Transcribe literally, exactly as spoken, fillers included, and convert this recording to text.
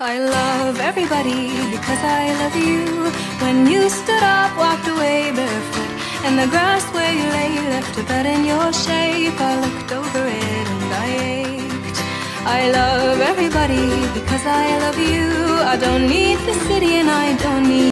I love everybody because I love you. When you stood up, walked away barefoot, and the grass where you lay left a bed in your shape, I looked over it and I ached. I love everybody because I love you. I don't need the city and I don't need